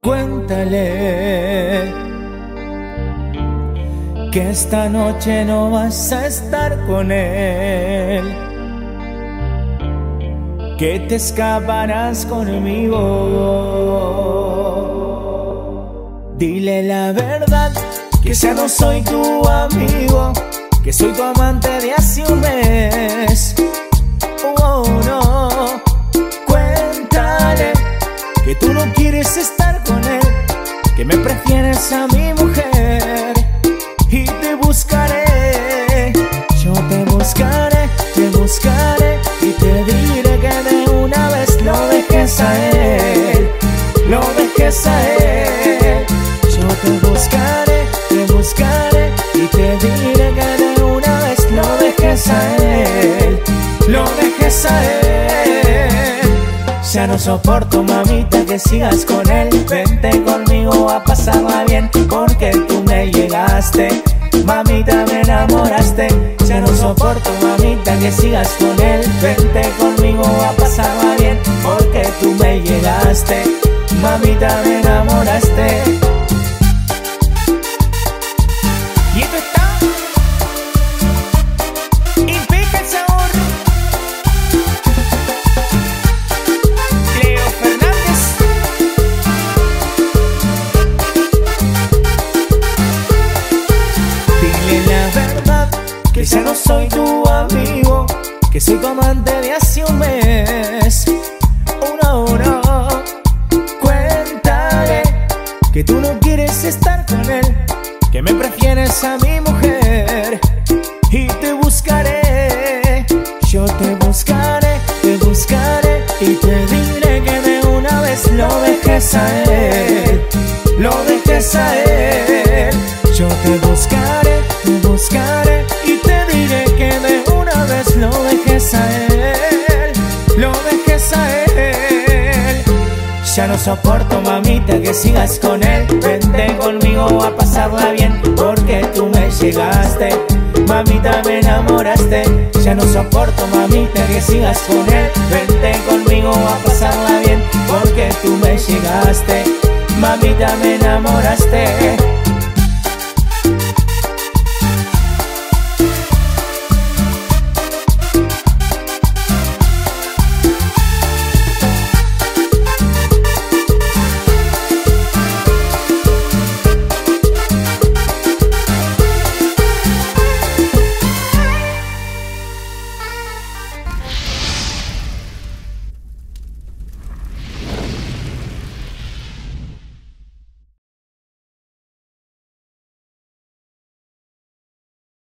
Cuéntale que esta noche no vas a estar con él, que te escaparás conmigo. Dile la verdad, que ya no soy tu amigo, que soy tu amante de hace un mes. Oh no, cuéntale que tú no quieres estar con él, que me prefieres a mi mujer. Y te buscaré, yo te buscaré y te diré que de una vez lo dejes a él, lo dejes a él. Yo te buscaré y te diré que de una vez lo dejes a él, lo dejes a él. Ya no soporto, mamita, que sigas con él. Vente conmigo a pasarla bien, porque tú me llegaste, mamita, me enamoraste. Ya no soporto, mamita, que sigas con él. Vente conmigo a pasarla bien, porque tú me llegaste, mamita, me enamoraste. Y esto está y pica el sabor. Cleo Fernández. Dile la verdad, que ya no soy tu amigo, que soy tu amante de hace un mes. Una. Cuéntale que tú no quieres estar con él, que me prefieres a mi mujer. Y te buscaré, yo te buscaré y te diré que de una vez lo dejes a él, lo dejes a él. Yo te buscaré y te diré que de una vez lo dejes a él, lo dejes a él. Ya no soporto, mamita, que sigas con él. Vente conmigo a pasarla bien, porque tú me llegaste, mamita, me enamoraste. Ya no soporto, mamita, que sigas con él. Vente conmigo a pasarla bien, porque tú me llegaste, mamita, me enamoraste.